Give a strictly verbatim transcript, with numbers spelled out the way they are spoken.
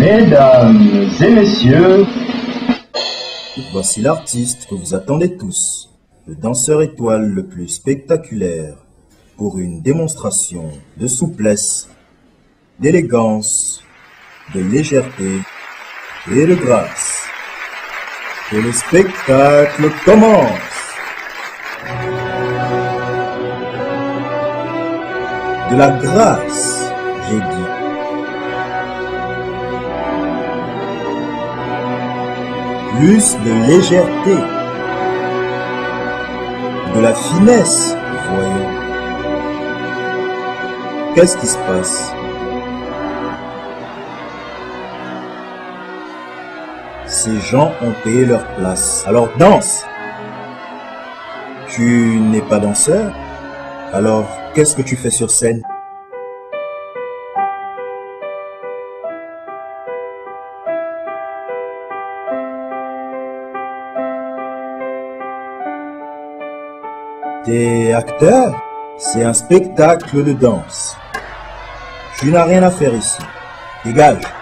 Mesdames et messieurs, voici l'artiste que vous attendez tous, le danseur étoile le plus spectaculaire, pour une démonstration de souplesse, d'élégance, de légèreté et de grâce. Que le spectacle commence! De la grâce, j'ai dit. Plus de légèreté, de la finesse, voyons. Qu'est-ce qui se passe? Ces gens ont payé leur place, alors danse! Tu n'es pas danseur? Alors, qu'est-ce que tu fais sur scène? T'es acteur? C'est un spectacle de danse. Tu n'as rien à faire ici. Dégage!